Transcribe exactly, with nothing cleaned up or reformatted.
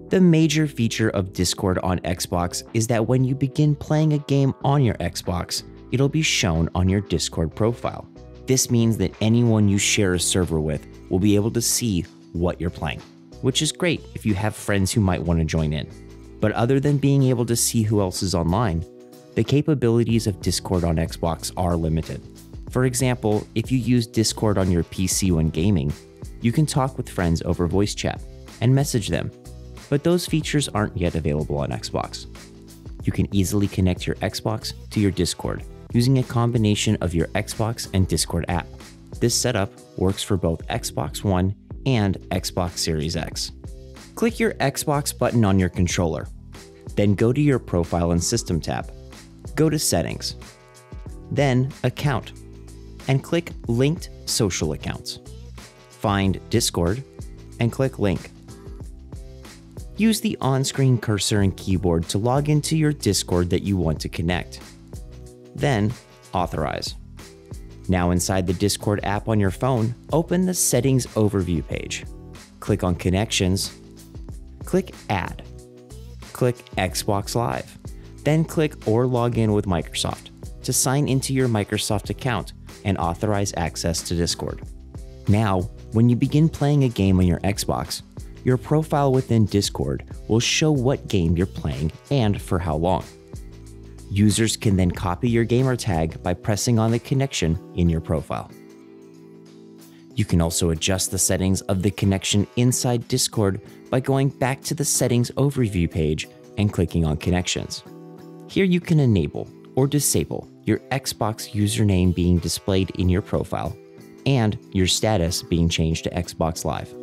The major feature of Discord on Xbox is that when you begin playing a game on your Xbox, it'll be shown on your Discord profile. This means that anyone you share a server with will be able to see what you're playing, which is great if you have friends who might want to join in. But other than being able to see who else is online, the capabilities of Discord on Xbox are limited. For example, if you use Discord on your P C when gaming, you can talk with friends over voice chat and message them, but those features aren't yet available on Xbox. You can easily connect your Xbox to your Discord using a combination of your Xbox and Discord app. This setup works for both Xbox One and Xbox Series X. Click your Xbox button on your controller, then go to your Profile and System tab. Go to Settings, then Account, and click Linked Social Accounts. Find Discord and click Link. Use the on-screen cursor and keyboard to log into your Discord that you want to connect. Then, Authorize. Now inside the Discord app on your phone, open the Settings Overview page. Click on Connections. Click Add. Click Xbox Live. Then click or log in with Microsoft to sign into your Microsoft account and authorize access to Discord. Now, when you begin playing a game on your Xbox, your profile within Discord will show what game you're playing and for how long. Users can then copy your gamer tag by pressing on the connection in your profile. You can also adjust the settings of the connection inside Discord by going back to the Settings Overview page and clicking on Connections. Here you can enable or disable your Xbox username being displayed in your profile and your status being changed to Xbox Live.